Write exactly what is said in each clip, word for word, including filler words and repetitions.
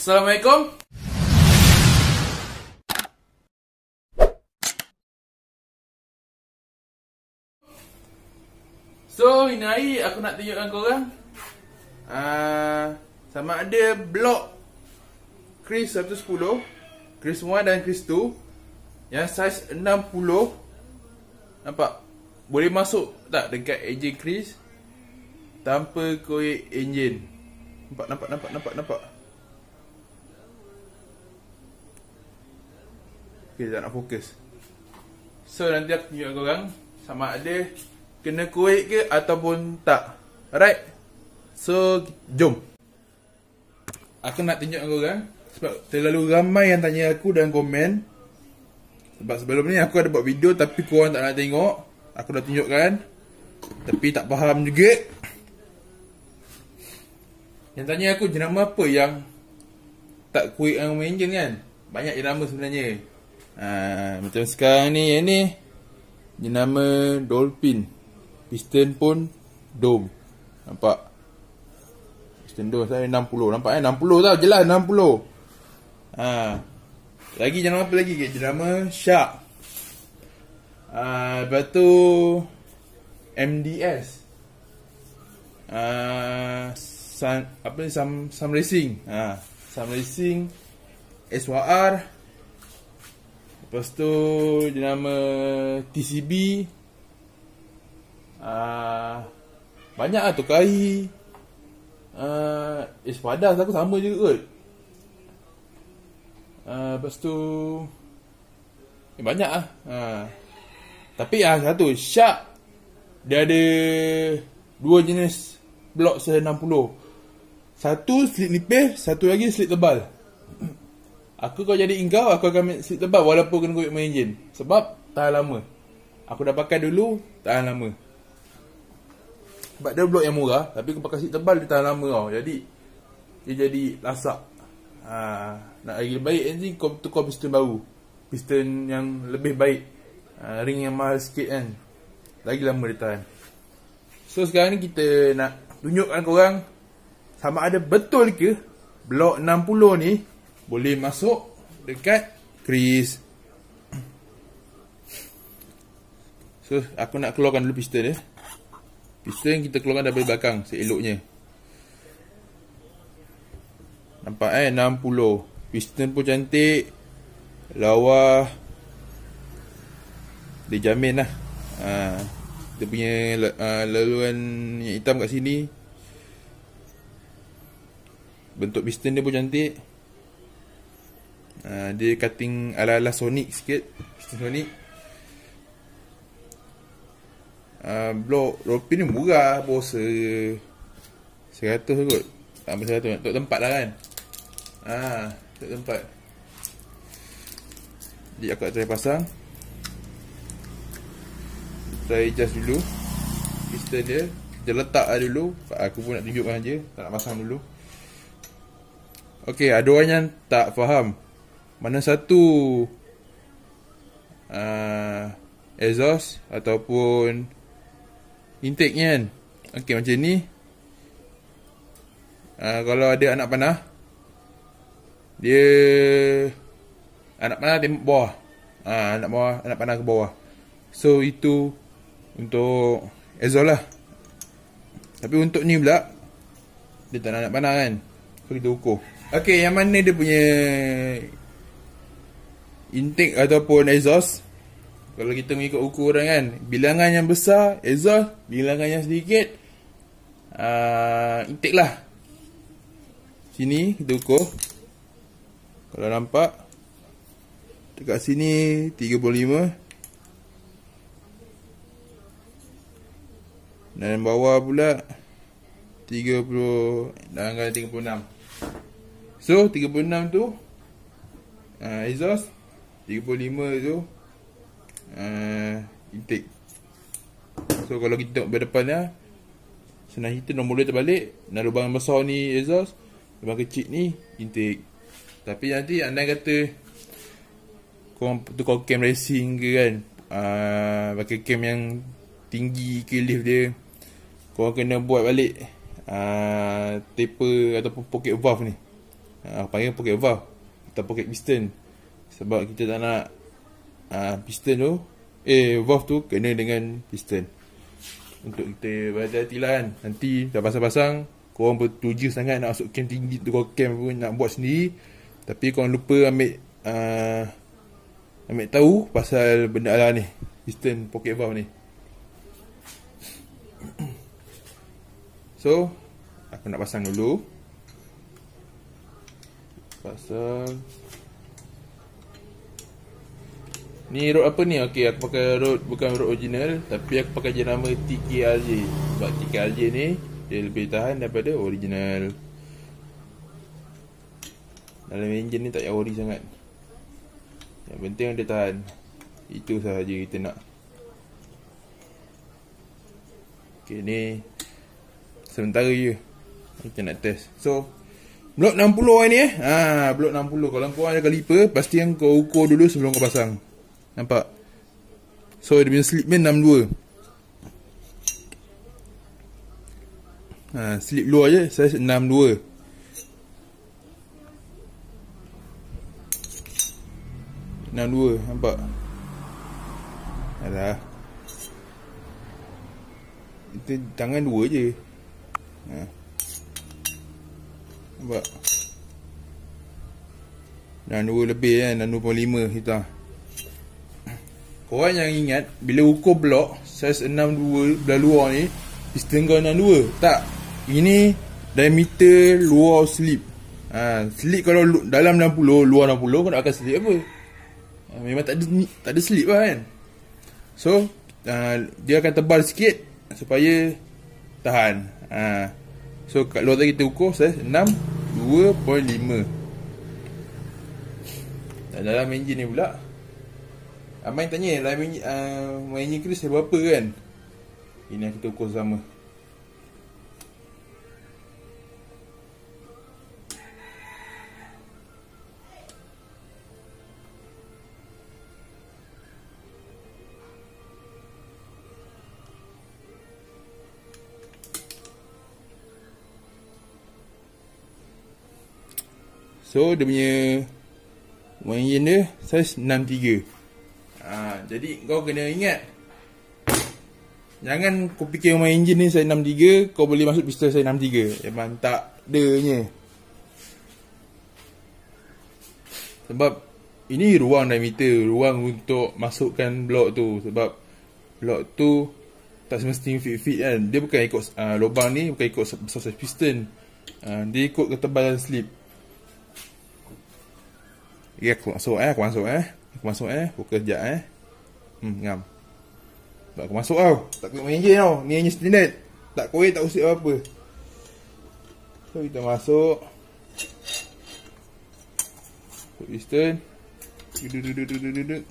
Assalamualaikum. So, ini hari aku nak tunjukkan korang uh, sama ada blok Kris seratus sepuluh, Kris satu dan Kris dua yang saiz enam puluh. Nampak? Boleh masuk tak dekat enjin Kris tanpa koyak enjin. Nampak, nampak, nampak, nampak, nampak. Okay, tak nak fokus. So, nanti aku tunjukkan korang sama ada kena koyak ke ataupun tak. Alright. So, jom. Aku nak tunjukkan korang sebab terlalu ramai yang tanya aku dalam komen. Sebab sebelum ni aku ada buat video tapi korang tak nak tengok. Aku dah tunjukkan tapi tak faham juga. Yang tanya aku jenama apa yang tak koyak dengan enjin kan. Banyak jenama sebenarnya. Ha, macam sekarang ni, yang ni jenama Dolphin. Piston pun Dome. Nampak? Piston Dome saya enam puluh. Nampak eh? enam puluh tau. Jelas enam puluh. Ha. Lagi jenama apa lagi? Jenama Shark. Ha, lepas tu M D S. Ha, Sun, apa ni? Sam, Sam Racing. Ha, Sam Racing. S Y R. Lepas tu jenama T C B. Uh, banyak lah Tokai. uh, Espadas aku sama juga kot. uh, Lepas tu eh, banyak lah. uh. Tapi ah uh, satu Shark dia ada dua jenis blok se enam puluh. Satu slit nipis, satu lagi slit tebal. Aku kalau jadi engkau, aku akan ambil slit tebal walaupun kena koyak main enjin. Sebab tahan lama. Aku dah pakai dulu, tahan lama. Sebab dia blok yang murah, tapi aku pakai slit tebal dia tahan lama tau. Jadi dia jadi lasak. ha, Nak lagi baik enjin, kau tukar piston baru. Piston yang lebih baik. ha, Ring yang mahal sikit kan. Lagi lama dia tahan. So sekarang ni kita nak tunjukkan korang sama ada betul ke blok enam puluh ni boleh masuk dekat Kris. So aku nak keluarkan dulu piston dia. Piston kita keluarkan dari belakang seeloknya. Nampak eh enam puluh. Piston pun cantik. Lawa. Dia jamin lah. ha, Dia punya uh, laluan yang hitam kat sini. Bentuk piston dia pun cantik. uh, Dia cutting ala-ala Sonic sikit. Piston Sonic. Uh, blok Dolphin ni murah. Bosa seratus kot. Tak sampai seratus. Untuk tempat lah kan. Haa, untuk tempat. Jadi aku nak try pasang. Try adjust dulu piston dia. Kita letak lah dulu. Aku pun nak tunjukkan je. Tak nak pasang dulu. Ok, ada orang yang tak faham mana satu uh, exhaust ataupun intake ni kan. Ok, macam ni. uh, Kalau ada anak panah, dia anak panah tembak bawah. uh, Anak bawah, anak panah ke bawah. So itu untuk exhaust lah. Tapi untuk ni pula dia tak nak anak panah kan. So kita ukur. Ok, yang mana dia punya intake ataupun exhaust. Kalau kita mengikut ukuran kan, bilangan yang besar exhaust, bilangan yang sedikit uh, intake lah. Sini kita ukur. Kalau nampak dekat sini tiga puluh lima. Dan bawah pula tiga puluh, dan tiga puluh enam. So tiga puluh enam tu uh, exhaust, tiga puluh lima tu uh, intake. So kalau kita tengok berdepannya, senang kita nombor dia terbalik. Dan lubang besar ni exhaust, lubang kecil ni intake. Tapi nanti anda kata korang tukar cam racing ke kan, uh, pakai cam yang tinggi ke lift dia, korang kena buat balik uh, taper ataupun pocket valve ni. uh, panggil pocket valve atau pocket piston. Sebab kita tak nak uh, piston tu, eh valve tu kena dengan piston. Untuk kita berhati-hati lah kan. Nanti dah pasang-pasang, korang bertuju sangat nak masuk camp tinggi tu, korang camp pun nak buat sendiri, tapi korang lupa ambil uh, ambil tahu pasal benda lah ni, piston pocket valve ni. So aku nak pasang dulu. Pasang. Ni rod apa ni? Okey, aku pakai rod bukan rod original, tapi aku pakai jenama T K R J. Sebab T K R J ni dia lebih tahan daripada original. Dalam enjin ni tak payah ori sangat. Yang penting dia tahan. Itu sahaja kita nak. Okey, ni sementara je kita nak test. So blok enam puluh ni eh. Ha, blok enam puluh. Kalau kau ada kaliper, pasti yang kau ukur dulu sebelum kau pasang. Nampak? So dia punya slip band enam puluh dua. Ha, slip luar je saiz enam puluh dua. enam puluh dua, nampak? Alah. Itu tangan dua je. Ha. Nampak? enam puluh dua lebih kan, enam puluh lima kita. Korang yang ingat, bila ukur blok saiz enam puluh dua belah luar ni, piston kau enam puluh dua. Tak. Ini diameter luar slip. Ha, slip kalau dalam enam puluh, luar enam puluh, kau nak akan slip apa? Ha, memang tak ada, tak ada slip lah kan. So uh, dia akan tebal sikit supaya tahan. Ha. So kat luar tadi kita ukur saiz enam puluh dua perpuluhan lima. Dan dalam enjin ni pula, Amai tanya dalam enjin, uh, enjin keris berapa kan. Ini yang kita ukur sama. So dia punya enjin dia saiz enam puluh tiga. Ha, jadi kau kena ingat, jangan kau fikir main enjin ni saiz enam puluh tiga, kau boleh masuk piston saiz enam puluh tiga. Memang tak adanya. Sebab ini ruang diameter, ruang untuk masukkan blok tu. Sebab blok tu tak semestinya fit-fit kan. Dia bukan ikut uh, lubang ni, bukan ikut besar saiz piston. uh, Dia ikut ketebalan slip. Okay, aku masuk eh, aku masuk eh Aku masuk eh, fokus sekejap eh. Hmm, ngam. Tak aku masuk tau. Tak kena main enjin tau. Ni enjin standard. Tak korek, tak usik apa-apa. So kita masuk. Put piston. Duduk-duduk-duduk-duduk.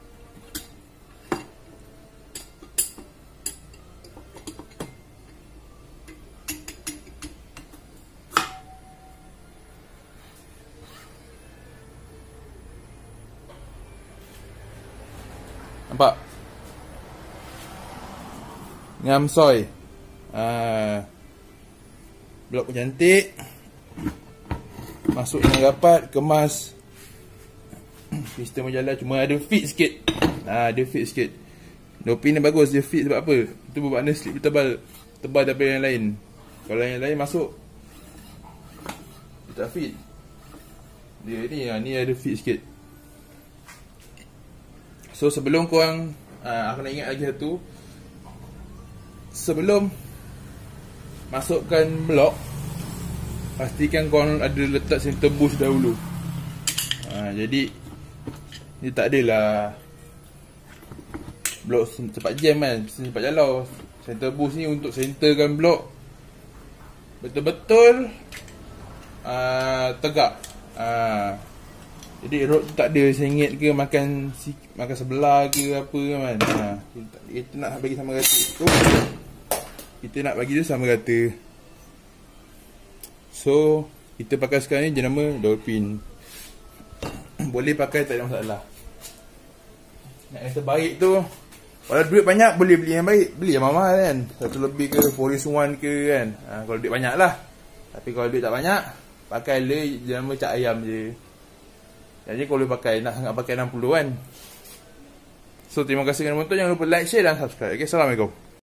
Nampak? Ngam soy. Ah. Blok pun cantik. Masuk dengan rapat, kemas. Piston pun jalan, cuma ada fit sikit. Ah, ada fit sikit. Dopin ni bagus, dia fit sebab apa? Itu bermakna slip dia tebal. Tebal daripada yang lain. Kalau yang lain masuk, dia tak fit. Dia ni, ni ada fit sikit. So sebelum korang, uh, aku nak ingat lagi satu. Sebelum masukkan blok, pastikan korang ada letak center boost dahulu. uh, Jadi dia tak adalah blok cepat jam kan, cepat jalau. Center boost ni untuk centerkan blok betul-betul uh, tegak. uh, Jadi rod tu tak ada sengit ke, makan makan sebelah ke apa kan. Ha, kita, kita nak bagi sama rata tu. Kita nak bagi dia sama rata. So kita pakai sekarang ni jenama Dolphin. Boleh pakai, tak ada masalah. Nak yang terbaik tu, kalau duit banyak boleh beli yang baik. Beli yang mahal kan, satu lebih ke, four is one ke kan. Ha, kalau duit banyak lah. Tapi kalau duit tak banyak, pakai le nama Cak Ayam je. Jadi kalau boleh pakai, nak sangat pakai enam puluh kan. So terima kasih kerana menonton, jangan lupa like, share dan subscribe. Okay, Assalamualaikum.